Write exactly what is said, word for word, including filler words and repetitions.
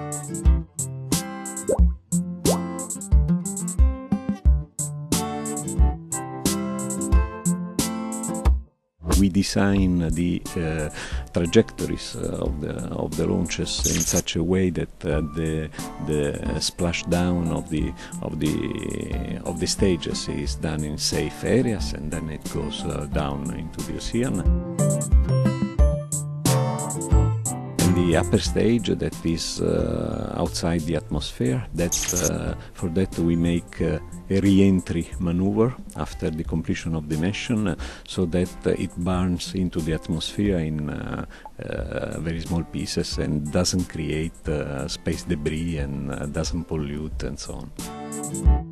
We design the uh, trajectories uh, of the of the launches in such a way that uh, the the splashdown of the of the of the stages is done in safe areas, and then it goes uh, down into the ocean. The upper stage that is uh, outside the atmosphere, that uh, for that we make uh, a re-entry maneuver after the completion of the mission, uh, so that uh, it burns into the atmosphere in uh, uh, very small pieces and doesn't create uh, space debris and uh, doesn't pollute and so on.